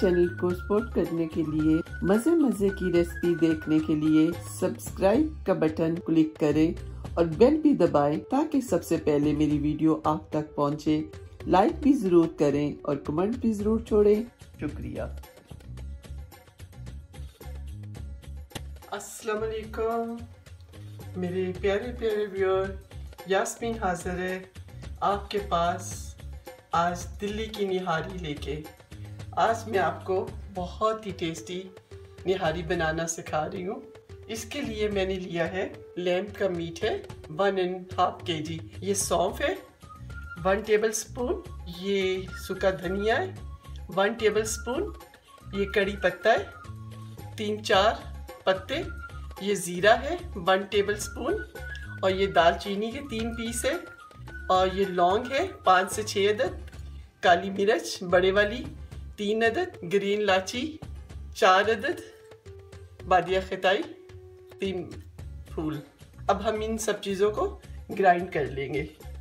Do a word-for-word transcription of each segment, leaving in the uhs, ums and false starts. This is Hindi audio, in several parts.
चैनल को सपोर्ट करने के लिए, मजे मजे की रेसिपी देखने के लिए सब्सक्राइब का बटन क्लिक करें और बेल भी दबाएं ताकि सबसे पहले मेरी वीडियो आप तक पहुंचे। लाइक भी जरूर करें और कमेंट भी जरूर छोड़ें। शुक्रिया। अस्सलाम वालेकुम मेरे प्यारे प्यारे व्यूअर, यास्मीन हाजिर है आपके पास आज दिल्ली की निहारी लेके। आज मैं आपको बहुत ही टेस्टी निहारी बनाना सिखा रही हूँ। इसके लिए मैंने लिया है लैम्प का मीट है वन एंड हाफ के जी। ये सौंफ है वन टेबल स्पून, ये सूखा धनिया है वन टेबल स्पून, ये कड़ी पत्ता है तीन चार पत्ते, ये ज़ीरा है वन टेबल स्पून और ये दालचीनी के तीन पीस है और ये लौंग है पाँच से छः अदद, काली मिर्च बड़े वाली तीन अदद, ग्रीन इलायची चार अदद, बादिया खताई तीन फूल। अब हम इन सब चीज़ों को ग्राइंड कर लेंगे।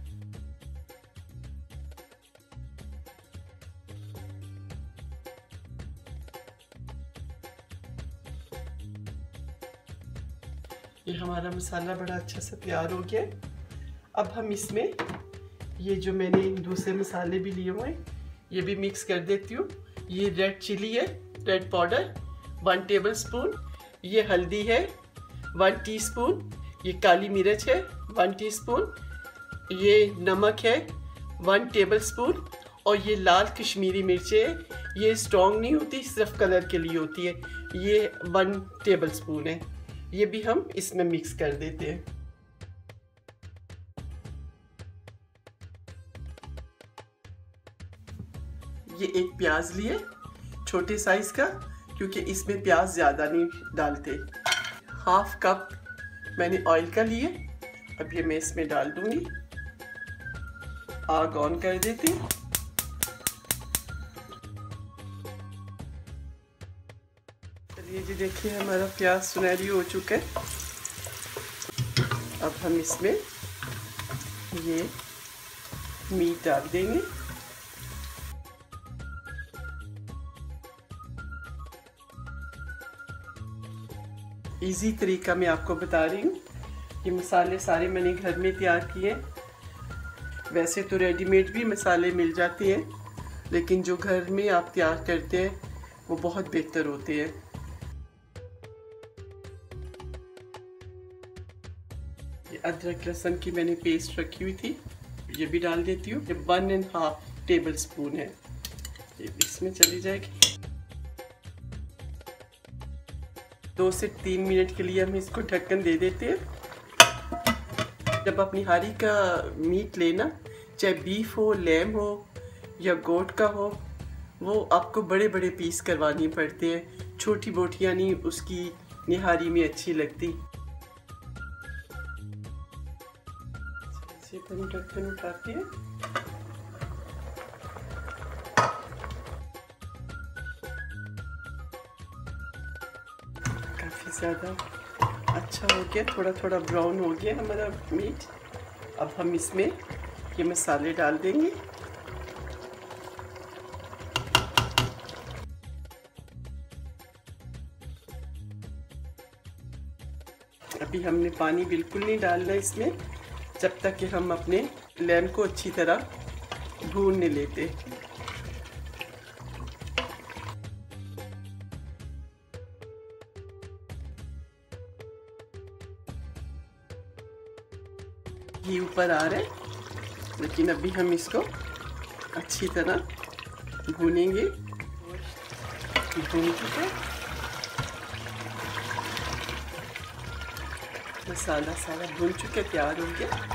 ये हमारा मसाला बड़ा अच्छा से तैयार हो गया। अब हम इसमें ये जो मैंने दूसरे मसाले भी लिए हुए हैं ये भी मिक्स कर देती हूँ। ये रेड चिली है red powder one tablespoon, ये हल्दी है वन टीस्पून, ये काली मिर्च है वन टीस्पून, ये नमक है वन टेबल स्पून और ये लाल कश्मीरी मिर्चें है। ये स्ट्रॉन्ग नहीं होती, सिर्फ कलर के लिए होती है। ये वन टेबल स्पून है। ये भी हम इसमें मिक्स कर देते हैं। ये एक प्याज लिए छोटे साइज का, क्योंकि इसमें प्याज ज़्यादा नहीं डालते। हाफ कप मैंने ऑयल का लिए। अब ये मैं इसमें डाल दूंगी। आग ऑन कर देती हूँ। चलिए जी, देखिए हमारा प्याज सुनहरी हो चुका है। अब हम इसमें ये मीट डाल देंगे। इजी तरीका मैं आपको बता रही हूँ। ये मसाले सारे मैंने घर में तैयार किए। वैसे तो रेडीमेड भी मसाले मिल जाते हैं, लेकिन जो घर में आप तैयार करते हैं वो बहुत बेहतर होते हैं। ये अदरक लहसुन की मैंने पेस्ट रखी हुई थी, ये भी डाल देती हूँ। ये one and half tablespoon है, ये इसमें चली जाएगी। दो से तीन मिनट के लिए हम इसको ढक्कन दे देते हैं। जब आप निहारी का मीट लेना, चाहे बीफ हो, लैम हो या गोट का हो, वो आपको बड़े बड़े पीस करवानी पड़ते हैं। छोटी बोटियाँ नहीं उसकी निहारी में अच्छी लगती। हम ढक्कन उठाते हैं। काफ़ी ज़्यादा अच्छा हो गया, थोड़ा थोड़ा ब्राउन हो गया हमारा मीट। अब हम इसमें ये मसाले डाल देंगे। अभी हमने पानी बिल्कुल नहीं डालना इसमें, जब तक कि हम अपने लैम को अच्छी तरह भूनने लेते। घी ऊपर आ रहा है, लेकिन अभी हम इसको अच्छी तरह भूनेंगे। भून चुका मसाला सारा भून चुके, तैयार हो गया।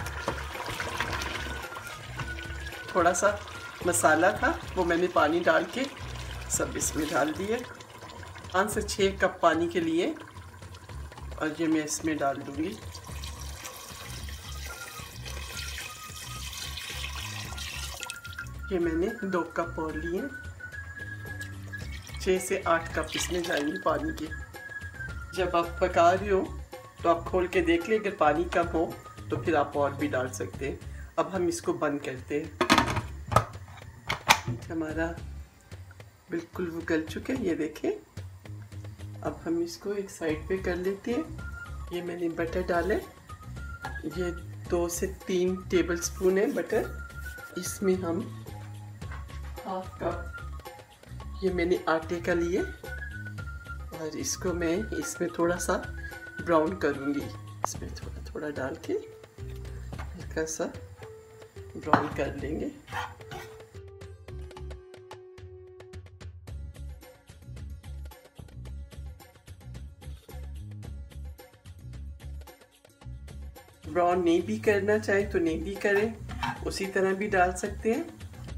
थोड़ा सा मसाला था वो मैंने पानी डाल के सब इसमें डाल दिए। पाँच से छः कप पानी के लिए, और ये मैं इसमें डाल दूंगी। ये मैंने दो कप और लिए, छः से आठ कप इसमें जाएंगे पानी के। जब आप पका रहे हो तो आप खोल के देख लें, अगर पानी कम हो तो फिर आप और भी डाल सकते हैं। अब हम इसको बंद करते हैं। हमारा बिल्कुल वो गल चुके हैं, ये देखें। अब हम इसको एक साइड पे कर लेते हैं। ये मैंने बटर डाले, ये दो से तीन टेबल स्पून है बटर। इसमें हम हाफ कप ये मैंने आटे का लिए और इसको मैं इसमें थोड़ा सा ब्राउन करूँगी। इसमें थोड़ा थोड़ा डाल के हल्का सा ब्राउन कर लेंगे। ब्राउन नहीं भी करना चाहे तो नहीं भी करें, उसी तरह भी डाल सकते हैं।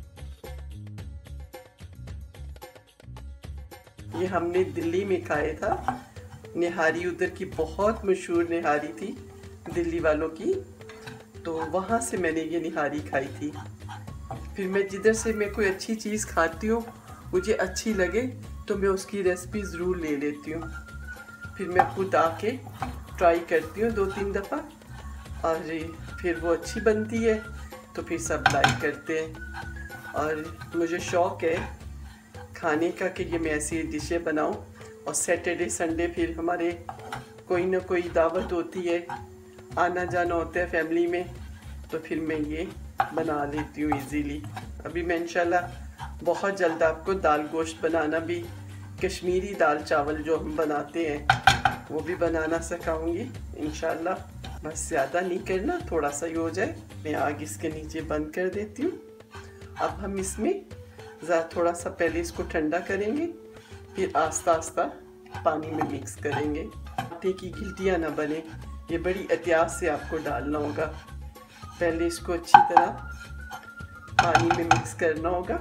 ये हमने दिल्ली में खाया था निहारी, उधर की बहुत मशहूर निहारी थी दिल्ली वालों की, तो वहाँ से मैंने ये निहारी खाई थी। फिर मैं जिधर से मैं कोई अच्छी चीज़ खाती हूँ, मुझे अच्छी लगे तो मैं उसकी रेसिपी ज़रूर ले लेती हूँ। फिर मैं खुद आके ट्राई करती हूँ दो तीन दफ़ा, और फिर वो अच्छी बनती है तो फिर सब लाइक करते हैं। और मुझे शौक़ है खाने का कि ये मैं ऐसी डिशें बनाऊं। और सैटरडे संडे फिर हमारे कोई ना कोई दावत होती है, आना जाना होता है फैमिली में, तो फिर मैं ये बना लेती हूँ इजीली। अभी मैं इंशाल्लाह बहुत जल्द आपको दाल गोश्त बनाना भी, कश्मीरी दाल चावल जो हम बनाते हैं वो भी बनाना सिखाऊंगी इंशाल्लाह। बस ज़्यादा नहीं करना, थोड़ा सा ही हो जाए। मैं आग इसके नीचे बंद कर देती हूँ। अब हम इसमें ज़रा थोड़ा सा पहले इसको ठंडा करेंगे, फिर आस्ता आस्ता पानी में मिक्स करेंगे। आटे की गिल्टियाँ ना बने, ये बड़ी एहतियात से आपको डालना होगा। पहले इसको अच्छी तरह पानी में मिक्स करना होगा।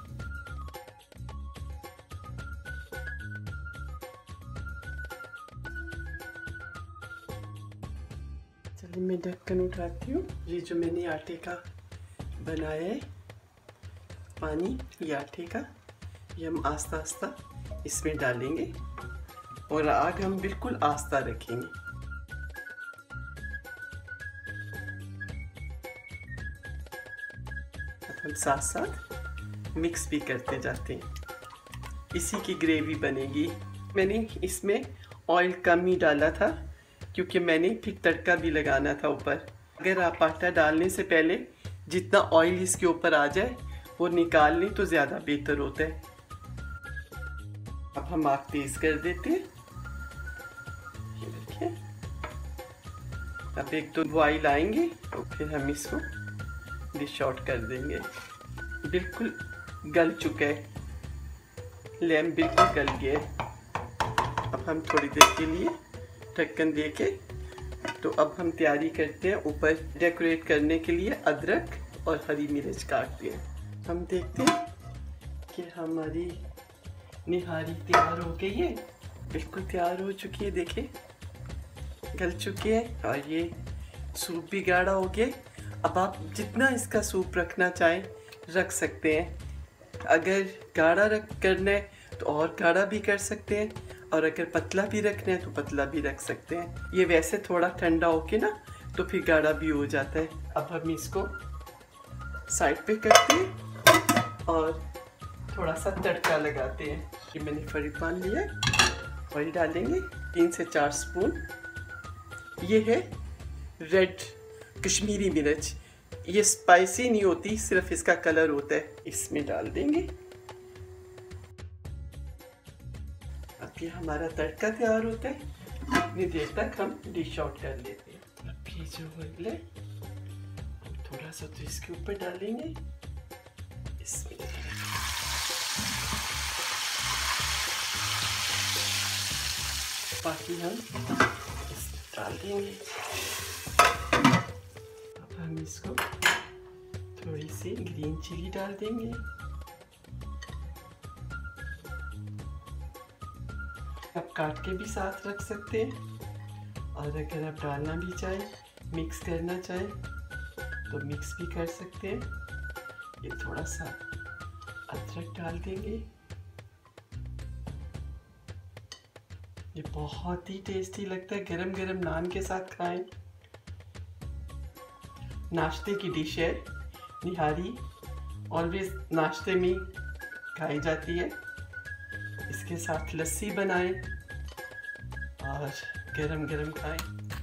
चलिए मैं ढक्कन उठाती हूँ। ये जो मैंने आटे का बनाया है पानी, ये आटे का, ये हम आस्ता आस्ता इसमें डालेंगे और आग हम बिल्कुल आस्ता रखेंगे। अब हम साथ साथ मिक्स भी करते जाते हैं। इसी की ग्रेवी बनेगी। मैंने इसमें ऑयल कम ही डाला था क्योंकि मैंने फिर तड़का भी लगाना था ऊपर। अगर आप आटा डालने से पहले जितना ऑयल इसके ऊपर आ जाए वो निकाल लें तो ज़्यादा बेहतर होता है। अब हम आग तेज कर देते हैं। ये देखिए, अब एक दो बॉईल आएंगे तो फिर हम इसको डिश आउट कर देंगे। बिल्कुल गल चुका है, लैम्प बिल्कुल गल गया है। अब हम थोड़ी देर के लिए ढक्कन दे के, तो अब हम तैयारी करते हैं ऊपर डेकोरेट करने के लिए अदरक और हरी मिर्च काटते हैं। हम देखते हैं कि हमारी निहारी तैयार हो गई है, बिल्कुल तैयार हो चुकी है। देखिए गल चुकी है और ये सूप भी गाढ़ा हो गया। अब आप जितना इसका सूप रखना चाहें रख सकते हैं। अगर गाढ़ा रख करना है तो और गाढ़ा भी कर सकते हैं, और अगर पतला भी रखना है तो पतला भी रख सकते हैं। ये वैसे थोड़ा ठंडा होके ना तो फिर गाढ़ा भी हो जाता है। अब हम इसको साइड पे करते हैं और थोड़ा सा तड़का लगाते हैं। ये मैंने फ्राई पैन लिया, ऑयल डालेंगे तीन से चार स्पून। ये है रेड कश्मीरी मिर्च, ये स्पाइसी नहीं होती, सिर्फ इसका कलर होता है। इसमें डाल देंगे। अब ये हमारा तड़का तैयार होता है, इतनी देर तक हम डिश आउट कर लेते हैं। अब ये जो ऑयल है थोड़ा सा तो इसके ऊपर डालेंगे। इसमें बाकी हम इसमें डाल देंगे। अब हम इसको थोड़ी सी ग्रीन चिली डाल देंगे। आप काट के भी साथ रख सकते हैं, और अगर आप डालना भी चाहें, मिक्स करना चाहें तो मिक्स भी कर सकते हैं। ये थोड़ा सा अदरक डाल देंगे। ये बहुत ही टेस्टी लगता है, गरम गरम नान के साथ खाएं। नाश्ते की डिश है निहारी, ऑलवेज नाश्ते में खाई जाती है। इसके साथ लस्सी बनाएं और गरम गरम खाएं।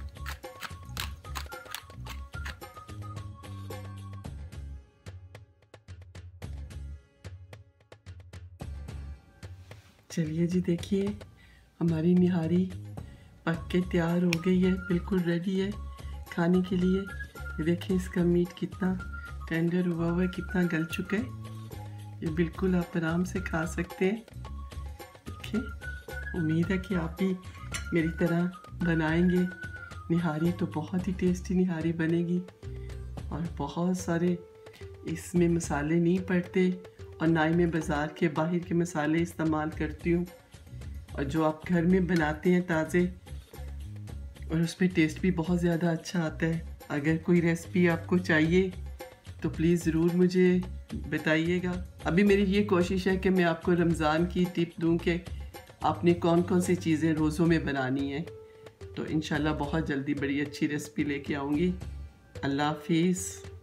चलिए जी, देखिए हमारी निहारी पक के तैयार हो गई है, बिल्कुल रेडी है खाने के लिए। देखिए इसका मीट कितना टेंडर हुआ हुआ है, कितना गल चुका है। ये बिल्कुल आप आराम से खा सकते हैं। देखिए, उम्मीद है कि आप भी मेरी तरह बनाएंगे निहारी, तो बहुत ही टेस्टी निहारी बनेगी और बहुत सारे इसमें मसाले नहीं पड़ते और ना ही मैं बाज़ार के बाहर के मसाले इस्तेमाल करती हूँ, और जो आप घर में बनाते हैं ताज़े, और उस पर टेस्ट भी बहुत ज़्यादा अच्छा आता है। अगर कोई रेसिपी आपको चाहिए तो प्लीज़ ज़रूर मुझे बताइएगा। अभी मेरी ये कोशिश है कि मैं आपको रमज़ान की टिप दूँ कि आपने कौन कौन सी चीज़ें रोज़ों में बनानी है। तो इंशाल्लाह बहुत जल्दी बड़ी अच्छी रेसिपी लेके आऊँगी। अल्लाह हाफिज़।